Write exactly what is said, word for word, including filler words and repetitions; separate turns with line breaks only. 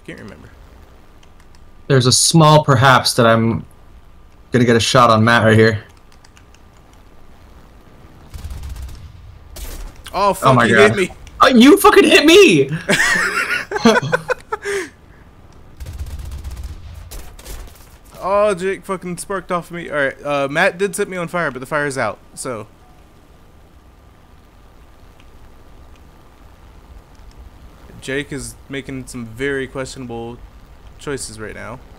Can't remember.
There's a small perhaps that I'm gonna get a shot on Matt right here.
Oh fuck!
Oh my
You
god!
hit me.
Oh, you fucking hit me!
Oh, Jake fucking sparked off of me. All right, uh, Matt did set me on fire, but the fire's out. So. Jake is making some very questionable choices right now.